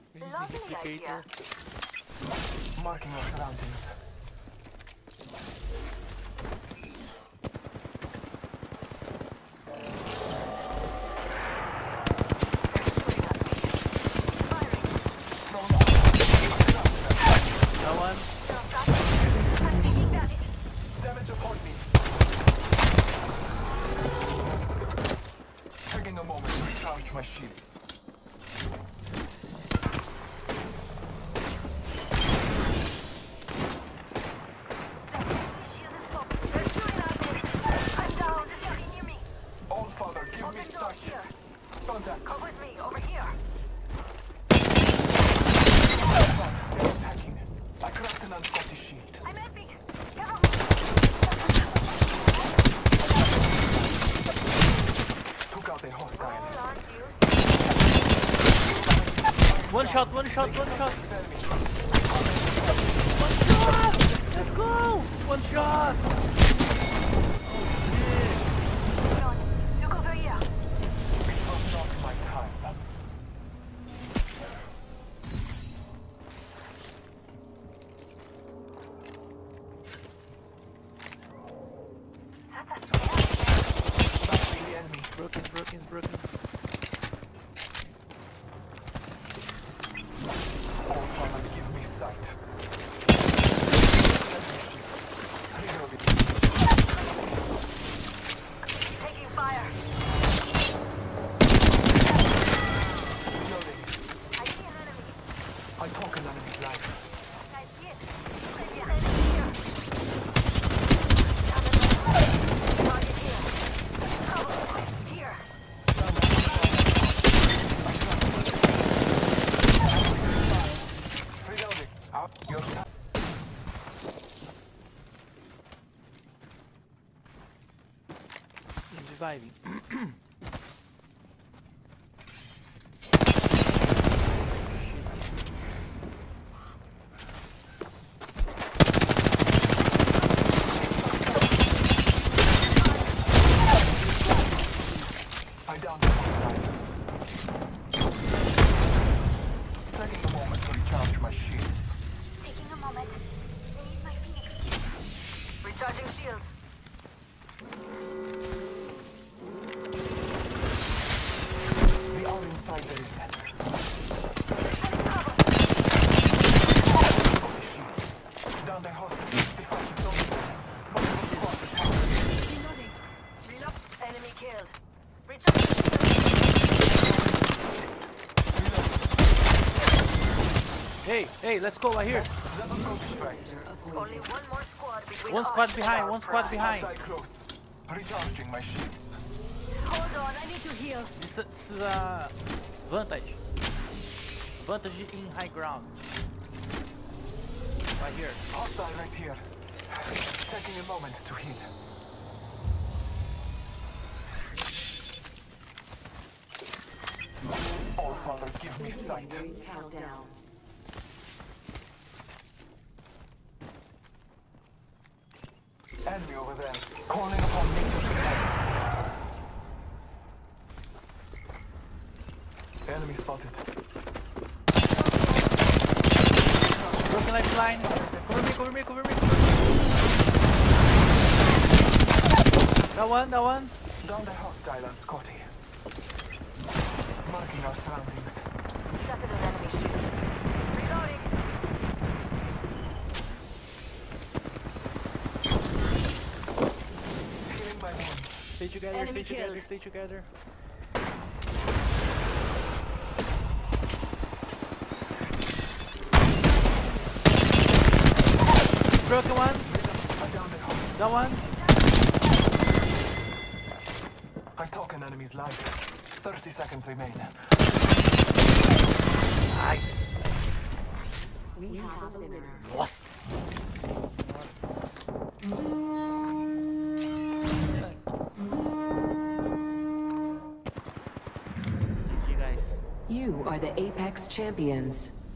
We need the Lovely idea. duplicator. Marking our surroundings. No one. I'm taking damage. Damage upon me. Taking a moment to recharge my shields. Shield is focused. They're shooting at me. I'm down. They're near me. All Father, give me Open door sight. here. Contact. Come with me. Over here. They're attacking. I cracked an unscotty shield. I'm helping. Cover me. Took out a hostile. All aren't you? One shot, one shot, one shot. Enemy. One shot! Let's go! One shot! Run. Look over here. It was not my time. That's a scare. Battling the enemy. Broken, broken, broken. All Father, give me sight. Reloading. Taking fire. Reloading. I see an enemy. I took an enemy's life. I see it. There's an enemy here. Target here. Cover. Here. Reloading. Up your side. I'm reviving. I downed the hostile. Taking a moment to recharge my shields. Taking a moment. I need my feet. Recharging shields. We are inside the ring. I'm covered. Down the hostile. The fight is over. Multiple squads attacking. Reloading. Reload. Enemy killed. Recharging shields. Hey, hey, let's go right here. Let us go this way. Only one more squad between One us squad and behind, our one squad prize. behind. Stay close. Recharging my shields. Hold on, I need to heal. This is advantage. Advantage in high ground. Right here. Hostile right here. Taking a moment to heal. All Father, give me sight. Countdown. Enemy over there. Calling upon nature's strength. Enemy spotted. Broken lifeline. Cover me, cover me, cover me. That one, that one. Down the hostile on Scotty. Marking our surroundings. Shattered an enemy shield. Reloading. Healing my wounds. Stay together, Enemy stay together, killed. stay together. Broken one. I downed the hostile. That one. I took an enemy's life. 30 seconds remain. Nice. We have a winner. Lost. GG guys. You are the Apex champions.